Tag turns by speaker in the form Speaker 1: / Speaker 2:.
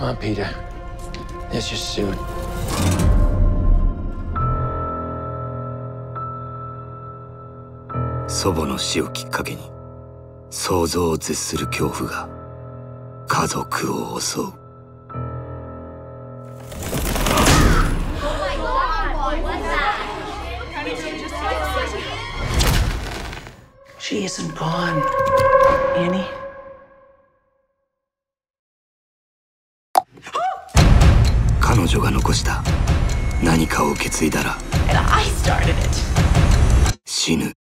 Speaker 1: Come on, Peter. It's just soon.
Speaker 2: 祖母の死をきっかけに想像を絶する恐怖が家族を襲う。
Speaker 3: She isn't gone, Annie.
Speaker 2: 彼女が残した何かを受け継いだら死ぬ。